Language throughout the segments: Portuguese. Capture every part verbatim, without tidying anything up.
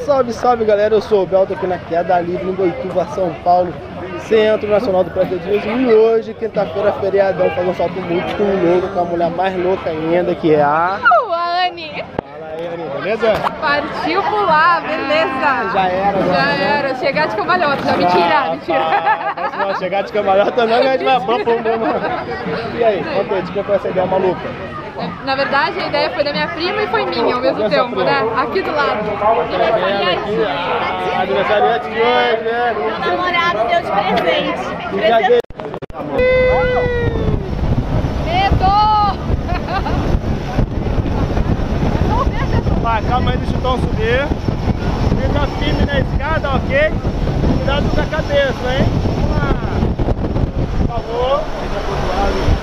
Salve, salve galera, eu sou o Belto aqui na Queda Livre em Boituva, São Paulo, Centro Nacional do Praterismo. E hoje, quinta-feira, feriadão, fazer um salto muito louco com a mulher mais louca ainda, que é a... Uh, a Anne! Fala aí, Anne, beleza? Partiu pular, beleza! Já era, já, já era. era. Chegar de cambalhota, já. Mentira, Ah, mentira! Tá. Não, chegar de cambalhota não, a gente vai pum, pum, pum. E aí, conta aí, de quem foi essa ideia maluca? Na verdade, a ideia foi da minha prima e foi minha ao mesmo Essa tempo, prima. né? Aqui do lado. Aqui, a aniversariante de hoje, né? Meu namorado deu de presente. E já dei. Medo! Vai, calma aí, deixa o Tom subir. Fica firme na escada, ok? Cuidado com a cabeça, hein? Vamos lá. Por favor. Fica pro outro lado.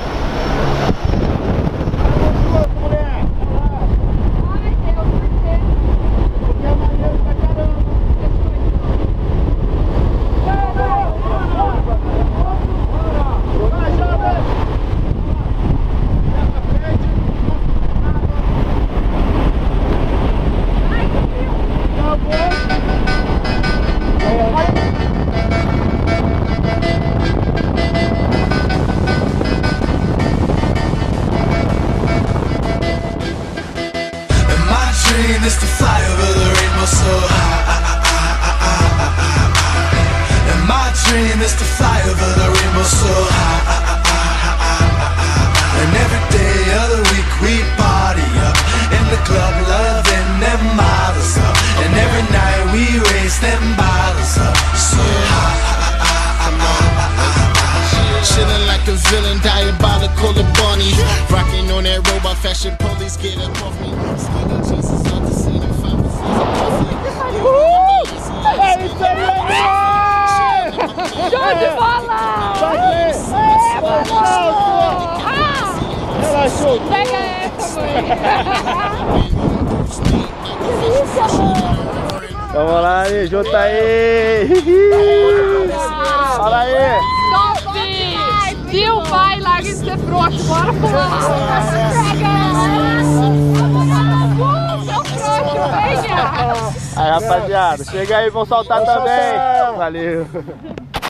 Is to fly over the rainbow so high. And my dream is to fly over the rainbow so high. And every day of the week we party up in the club, loving them models up. And every night we raise them bottles up so high. Chilling like a villain, diabolical and bunny. Rocking on that robot fashion, police get up off me. É isso aí, Show de bola! Relaxou. Pega essa, mãe! Vamos lá, Anne, junta aí. Fala aí. Top! Viu, pai? Larga de ser frouxo, bora pular! Seu frouxo, venha! Aí, rapaziada, chega aí, vão saltar também. Valeu.